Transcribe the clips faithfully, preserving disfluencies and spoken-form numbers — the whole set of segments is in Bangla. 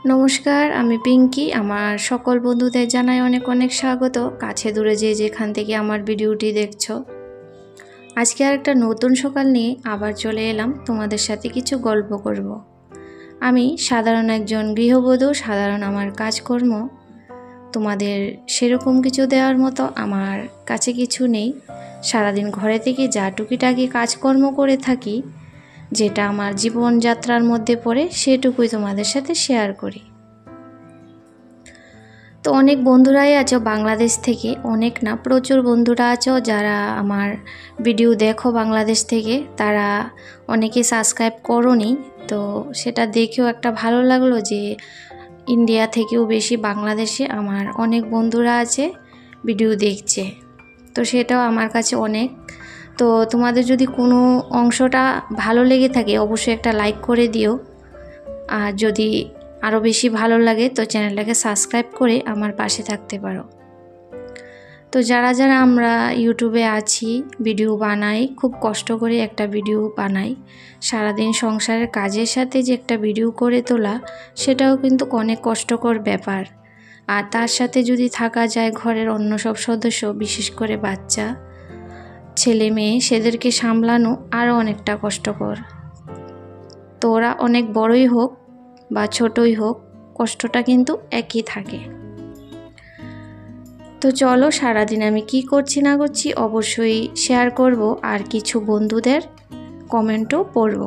নমস্কার, আমি পিঙ্কি। আমার সকল বন্ধুদের জানাই অনেক অনেক স্বাগত, কাছে দূরে যে যেখান থেকে আমার ভিডিওটি দেখছো। আজকে আর একটা নতুন সকাল নিয়ে আবার চলে এলাম তোমাদের সাথে কিছু গল্প করব। আমি সাধারণ একজন গৃহবধূ, সাধারণ আমার কাজকর্ম। তোমাদের সেরকম কিছু দেওয়ার মতো আমার কাছে কিছু নেই। সারাদিন ঘরে থেকে যা টুকিটাকি কাজকর্ম করে থাকি, যেটা আমার জীবনযাত্রার মধ্যে পড়ে, সেটুকুই তোমাদের সাথে শেয়ার করি। তো অনেক বন্ধুরাই আছো বাংলাদেশ থেকে, অনেক না প্রচুর বন্ধুরা আছো যারা আমার ভিডিও দেখো বাংলাদেশ থেকে। তারা অনেকে সাবস্ক্রাইব করোনি, তো সেটা দেখেও একটা ভালো লাগলো যে ইন্ডিয়া থেকেও বেশি বাংলাদেশে আমার অনেক বন্ধুরা আছে ভিডিও দেখছে। তো সেটাও আমার কাছে অনেক। তো তোমাদের যদি কোনো অংশটা ভালো লেগে থাকে অবশ্যই একটা লাইক করে দিও, আর যদি আরও বেশি ভালো লাগে তো চ্যানেলটাকে সাবস্ক্রাইব করে আমার পাশে থাকতে পারো। তো যারা যারা আমরা ইউটিউবে আছি, ভিডিও বানাই, খুব কষ্ট করে একটা ভিডিও বানাই, সারাদিন সংসারের কাজের সাথে যে একটা ভিডিও করে তোলা, সেটাও কিন্তু অনেক কষ্টকর ব্যাপার। আর তার সাথে যদি থাকা যায় ঘরের অন্য সব সদস্য, বিশেষ করে বাচ্চা ছেলে মেয়ে, সেদেরকে সামলানো আরও অনেকটা কষ্টকর। তো ওরা অনেক বড়ই হোক বা ছোটই হোক, কষ্টটা কিন্তু একই থাকে। তো চলো, সারাদিন আমি কি করছি না করছি অবশ্যই শেয়ার করব, আর কিছু বন্ধুদের কমেন্টও পড়ব।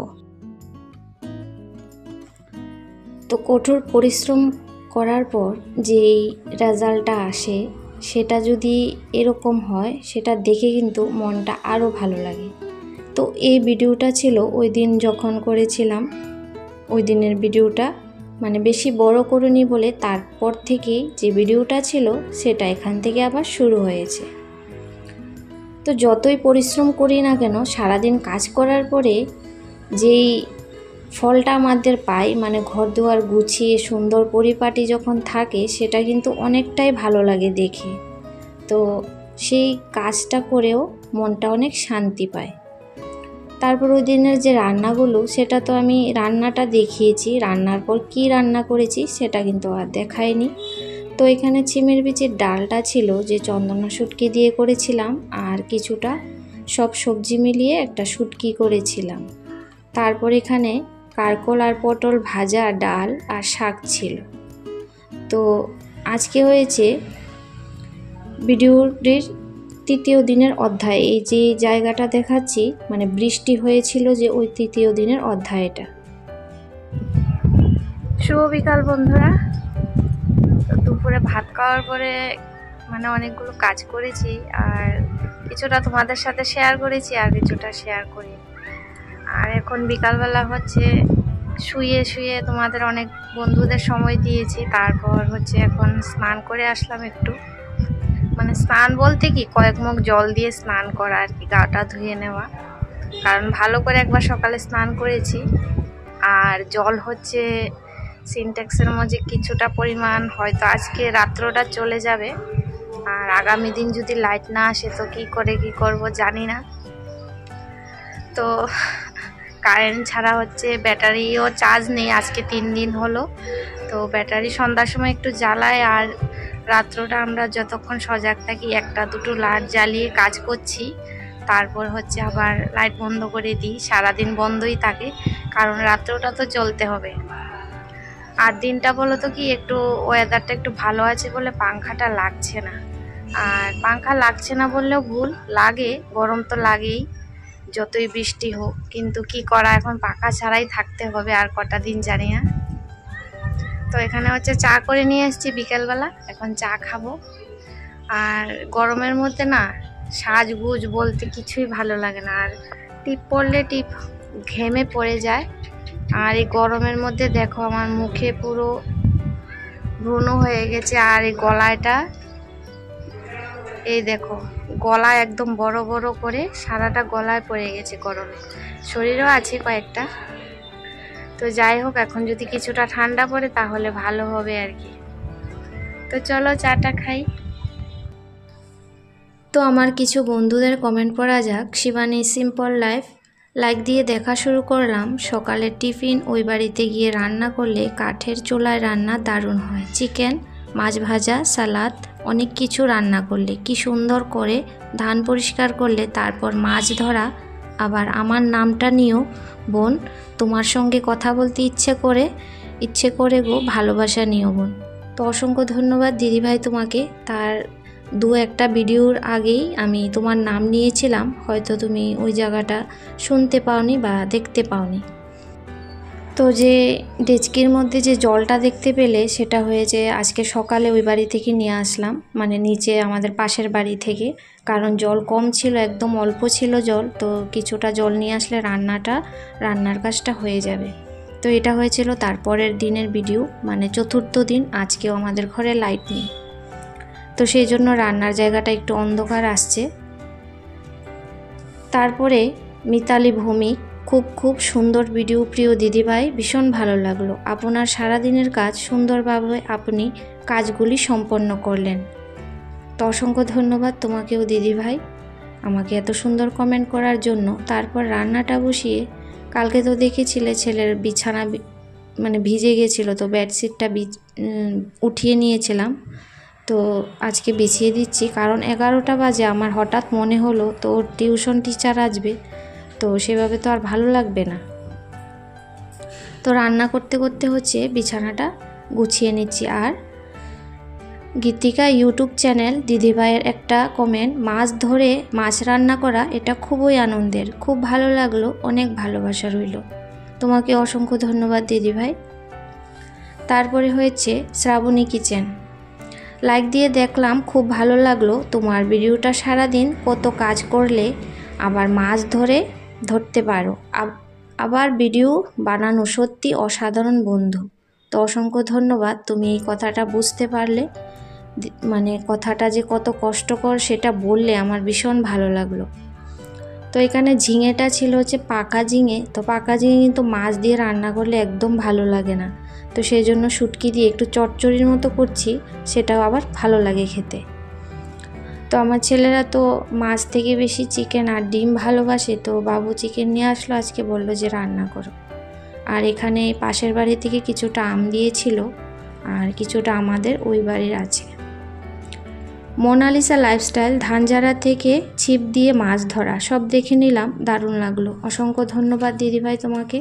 তো কঠোর পরিশ্রম করার পর যেই রেজাল্টটা আসে, সেটা যদি এরকম হয়, সেটা দেখে কিন্তু মনটা আরও ভালো লাগে। তো এই ভিডিওটা ছিল ওই দিন যখন করেছিলাম, ওই দিনের ভিডিওটা, মানে বেশি বড় করিনি বলে তারপর থেকেই যে ভিডিওটা ছিল সেটা এখান থেকে আবার শুরু হয়েছে। তো যতই পরিশ্রম করি না কেন, সারাদিন কাজ করার পরে যেই ফলটা আমাদের পাই, মানে ঘর দুয়ার গুছিয়ে সুন্দর পরিপাটি যখন থাকে, সেটা কিন্তু অনেকটাই ভালো লাগে দেখে। তো সেই কাজটা করেও মনটা অনেক শান্তি পায়। তারপর ওই দিনের যে রান্নাগুলো, সেটা তো আমি রান্নাটা দেখিয়েছি, রান্নার পর কি রান্না করেছি সেটা কিন্তু আর দেখাইনি। তো এখানে চিমের বিচির ডালটা ছিল যে চন্দনা শুটকি দিয়ে করেছিলাম, আর কিছুটা সব সবজি মিলিয়ে একটা শুটকি করেছিলাম। তারপর এখানে কারকল আর পটল ভাজা, ডাল আর শাক ছিল। তো আজকে হয়েছে ভিডিওটির তৃতীয় দিনের অধ্যায়। এই যে জায়গাটা দেখাচ্ছি, মানে বৃষ্টি হয়েছিল যে ওই তৃতীয় দিনের অধ্যায়টা। শুভ বিকাল বন্ধুরা। তো দুপুরে ভাত খাওয়ার পরে মানে অনেকগুলো কাজ করেছি, আর কিছুটা তোমাদের সাথে শেয়ার করেছি আর কিছুটা শেয়ার করি। আর এখন বিকালবেলা হচ্ছে, শুয়ে শুয়ে তোমাদের অনেক বন্ধুদের সময় দিয়েছি। তারপর হচ্ছে এখন স্নান করে আসলাম একটু, মানে স্নান বলতে কি কয়েক মুখ জল দিয়ে স্নান করা আর কি, গাটা ধুয়ে নেওয়া। কারণ ভালো করে একবার সকালে স্নান করেছি, আর জল হচ্ছে সিনটেক্সের মধ্যে কিছুটা পরিমাণ, হয়তো আজকে রাত্রটা চলে যাবে। আর আগামী দিন যদি লাইট না আসে তো কি করে কি করব জানি না। তো কারেন্ট ছাড়া হচ্ছে, ব্যাটারিও চার্জ নেই আজকে তিন দিন হলো। তো ব্যাটারি সন্ধ্যার সময় একটু জ্বালায়, আর রাত্রটা আমরা যতক্ষণ সজাগ থাকি একটা দুটো লাইট জ্বালিয়ে কাজ করছি। তারপর হচ্ছে আবার লাইট বন্ধ করে দিই, সারাদিন বন্ধই থাকে, কারণ রাত্রটা তো চলতে হবে। আর দিনটা বলো তো কি, একটু ওয়েদারটা একটু ভালো আছে বলে পাংখাটা লাগছে না। আর পাংখা লাগছে না বললেও ভুল, লাগে, গরম তো লাগেই যতই বৃষ্টি হোক। কিন্তু কি করা, এখন পাখা ছাড়াই থাকতে হবে আর কটা দিন জানি না। তো এখানে হচ্ছে চা করে নিয়ে এসেছি বিকেলবেলা, এখন চা খাবো। আর গরমের মধ্যে না সাজগুজ বলতে কিছুই ভালো লাগে না, আর টিপ পড়লে টিপ ঘেমে পড়ে যায়। আর এই গরমের মধ্যে দেখো আমার মুখে পুরো ব্রণ হয়ে গেছে, আর এই গলাটা, এই দেখো গলা একদম বড় বড় করে সারাটা গলায় পড়ে গেছে গরমে, শরীরেও আছে কয়েকটা। তো যাই হোক, এখন যদি কিছুটা ঠান্ডা পড়ে তাহলে ভালো হবে আর কি। তো চলো চাটা খাই। তো আমার কিছু বন্ধুদের কমেন্ট পড়া যাক। শিবানী সিম্পল লাইফ লাইক দিয়ে দেখা শুরু করলাম। সকালের টিফিন ওই বাড়িতে গিয়ে রান্না করলে কাঠের চুলায় রান্না দারুণ হয়। চিকেন, মাছ ভাজা, সালাদ, অনেক কিছু রান্না করলে কি সুন্দর করে ধান পরিষ্কার করলে, তারপর মাছ ধরা। আবার আমার নামটা নিয়েও বোন, তোমার সঙ্গে কথা বলতে ইচ্ছে করে ইচ্ছে করে গো, ভালোবাসা নিও বোন। তো অসংখ্য ধন্যবাদ দিদিভাই তোমাকে। তার দু একটা ভিডিওর আগেই আমি তোমার নাম নিয়েছিলাম, হয়তো তুমি ওই জায়গাটা শুনতে পাওনি বা দেখতে পাওনি। তো যে ডেচকির মধ্যে যে জলটা দেখতে পেলে, সেটা হয়েছে আজকে সকালে ওই বাড়ি থেকে নিয়ে আসলাম, মানে নিচে আমাদের পাশের বাড়ি থেকে। কারণ জল কম ছিল, একদম অল্প ছিল জল, তো কিছুটা জল নিয়ে আসলে রান্নাটা রান্নার কাজটা হয়ে যাবে। তো এটা হয়েছিল তারপরের দিনের ভিডিও, মানে চতুর্থ দিন। আজকেও আমাদের ঘরে লাইট নেই, তো সেই জন্য রান্নার জায়গাটা একটু অন্ধকার আসছে। তারপরে মিতালি ভৌমিক, খুব খুব সুন্দর ভিডিও প্রিয় দিদিভাই, ভীষণ ভালো লাগলো। আপনার সারাদিনের কাজ সুন্দরভাবে আপনি কাজগুলি সম্পন্ন করলেন। তো অসংখ্য ধন্যবাদ তোমাকেও দিদিভাই, আমাকে এত সুন্দর কমেন্ট করার জন্য। তারপর রান্নাটা বসিয়ে, কালকে তো দেখেছিলে ছেলের বিছানা মানে ভিজে গেছিলো, তো বেডশিটটা উঠিয়ে নিয়েছিলাম, তো আজকে বিছিয়ে দিচ্ছি। কারণ এগারোটা বাজে, আমার হঠাৎ মনে হলো তো ওর টিউশন টিচার আসবে, তো সেভাবে তো আর ভালো লাগবে না। তো রান্না করতে করতে হচ্ছে বিছানাটা গুছিয়ে নিচ্ছি। আর গীতিকা ইউটিউব চ্যানেল দিদিভাইয়ের একটা কমেন্ট, মাছ ধরে মাছ রান্না করা এটা খুবই আনন্দের, খুব ভালো লাগলো, অনেক ভালোবাসা রইল। তোমাকে অসংখ্য ধন্যবাদ দিদিভাই। তারপরে হয়েছে শ্রাবণী কিচেন, লাইক দিয়ে দেখলাম, খুব ভালো লাগলো তোমার ভিডিওটা। সারাদিন কত কাজ করলে আবার মাছ ধরে ধরতে পারো, আবার ভিডিও বানানো সত্যি অসাধারণ বন্ধু। তো অসংখ্য ধন্যবাদ, তুমি এই কথাটা বুঝতে পারলে, মানে কথাটা যে কত কষ্টকর সেটা বললে আমার ভীষণ ভালো লাগলো। তো এখানে ঝিঙেটা ছিল হচ্ছে পাকা ঝিঙে, তো পাকা ঝিঙে কিন্তু মাছ দিয়ে রান্না করলে একদম ভালো লাগে না, তো সেই জন্য শুটকি দিয়ে একটু চচ্চড়ির মতো করছি, সেটাও আবার ভালো লাগে খেতে। তো আমার ছেলেরা তো মাছ থেকে বেশি চিকেন আর ডিম ভালোবাসে, তো বাবু চিকেন নিয়ে আসলো আজকে, বললো যে রান্না করো। আর এখানে পাশের বাড়ি থেকে কিছুটা আম দিয়েছিল, আর কিছুটা আমাদের ওই বাড়ির আছে। মোনালিসা লাইফস্টাইল, ধানজারা থেকে ছিপ দিয়ে মাছ ধরা, সব দেখে নিলাম, দারুণ লাগলো। অসংখ্য ধন্যবাদ দিদিভাই তোমাকে।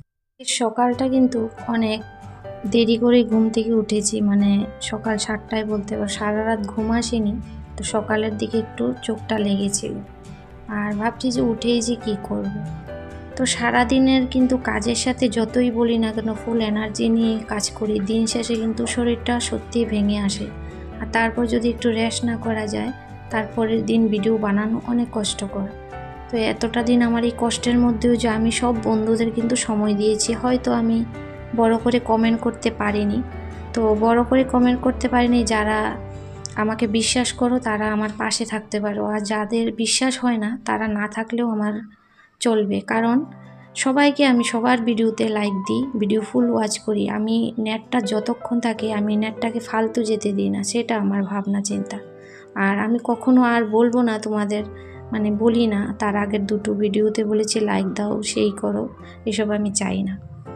সকালটা কিন্তু অনেক দেরি করে ঘুম থেকে উঠেছি, মানে সকাল সাতটায় বলতে পারো, সারা রাত ঘুম আসেনি, তো সকালের দিকে একটু চোখটা লেগেছিল। আর ভাবছি যে উঠেই যে কী করব। তো সারাদিনের কিন্তু কাজের সাথে যতই বলি না কেন, ফুল এনার্জি নিয়ে কাজ করি, দিন শেষে কিন্তু শরীরটা সত্যিই ভেঙে আসে। আর তারপর যদি একটু রেস্ট না করা যায়, তারপরের দিন ভিডিও বানানো অনেক কষ্টকর। তো এতটা দিন আমার এই কষ্টের মধ্যেও যে আমি সব বন্ধুদের কিন্তু সময় দিয়েছি, হয়তো আমি বড় করে কমেন্ট করতে পারিনি, তো বড় করে কমেন্ট করতে পারিনি। যারা আমাকে বিশ্বাস করো তারা আমার পাশে থাকতে পারো, আর যাদের বিশ্বাস হয় না তারা না থাকলেও আমার চলবে। কারণ সবাইকে আমি সবার ভিডিওতে লাইক দিই, ভিডিও ফুল ওয়াচ করি। আমি নেটটা যতক্ষণ থাকে আমি নেটটাকে ফালতু যেতে দিই না, সেটা আমার ভাবনা চিন্তা। আর আমি কখনো আর বলবো না তোমাদের, মানে বলি না, তার আগের দুটো ভিডিওতে বলেছি লাইক দাও, সেই করো, এসব আমি চাই না।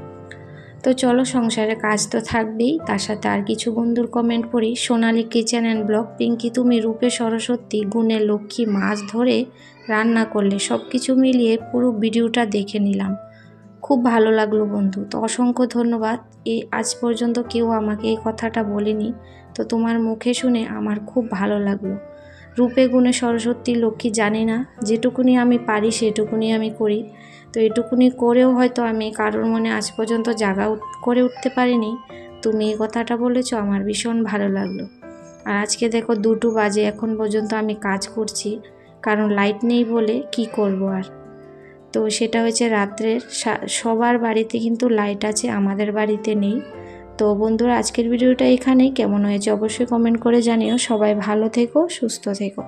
তো চলো, সংসারের কাজ তো থাকবেই, তার সাথে আর কিছু বন্ধুর কমেন্ট পড়ি। Sonali kitchen and blog, Pinky তুমি রূপে সরস্বতী, গুণে লক্ষ্মী, মাছ ধরে রান্না করলে, সব কিছু মিলিয়ে পুরো ভিডিওটা দেখে নিলাম, খুব ভালো লাগলো বন্ধু। তো অসংখ্য ধন্যবাদ। এই আজ পর্যন্ত কেউ আমাকে এই কথাটা বলেনি, তো তোমার মুখে শুনে আমার খুব ভালো লাগলো। রূপে গুণে সরস্বতী লক্ষ্মী জানি না, যেটুকুনি আমি পারি সেটুকুনি আমি করি। তো এটুকুনি করেও হয়তো আমি কারোর মনে আজ পর্যন্ত জায়গা করে উঠতে পারিনি। তুমি এই কথাটা বলেছো, আমার ভীষণ ভালো লাগলো। আর আজকে দেখো দুটো বাজে, এখন পর্যন্ত আমি কাজ করছি, কারণ লাইট নেই বলে কি করব আর। তো সেটা হচ্ছে রাত্রের, সবার বাড়িতে কিন্তু লাইট আছে, আমাদের বাড়িতে নেই। তো বন্ধুরা, আজকের ভিডিওটা এখানেই, কেমন হয়েছে অবশ্যই কমেন্ট করে জানিও। সবাই ভালো থেকো, সুস্থ থেকো।